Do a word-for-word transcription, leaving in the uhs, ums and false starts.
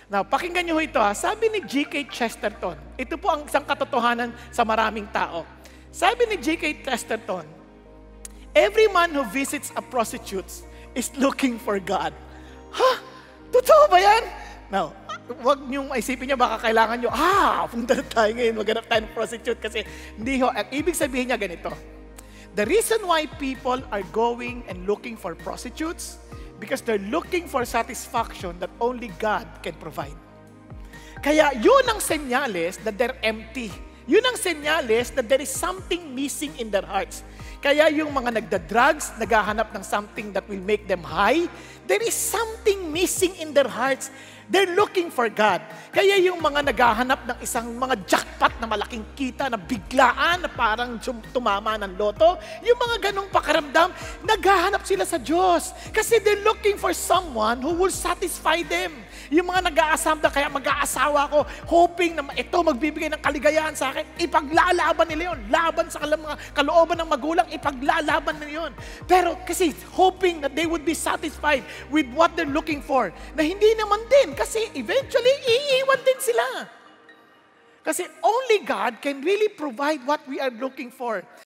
Now, pakinggan niyo ho ito ha. Sabi ni G K Chesterton, ito po ang isang katotohanan sa maraming tao. Sabi ni G K Chesterton, every man who visits a prostitute is looking for God. Ha? Totoo ba yan? Now, wag niyong isipin niyo, baka kailangan niyo, ah, punta na tayo ngayon, maghanap tayo ng prostitute kasi hindi ho. Ang ibig sabihin niya ganito, the reason why people are going and looking for prostitutes because they're looking for satisfaction that only God can provide. Kaya yun ang senyales that they're empty. Yun ang senyales that there is something missing in their hearts. Kaya yung mga nagda-drugs, naghahanap ng something that will make them high, there is something missing in their hearts. They're looking for God. Kaya yung mga naghahanap ng isang mga jackpot na malaking kita na biglaan na parang tumama ng loto, yung mga ganong pakaramdam, naghahanap sila sa Diyos. Kasi they're looking for someone who will satisfy them. Yung mga nag-aasam na kaya mag-aasawa ko, hoping na ito magbibigay ng kaligayahan sa akin, ipaglalaban nila yun. Laban sa kalang mga kalooban ng magulang, ipaglalaban nila yun. Pero kasi hoping that they would be satisfied with what they're looking for, na hindi naman din, kasi eventually, iiwan din sila. Kasi only God can really provide what we are looking for.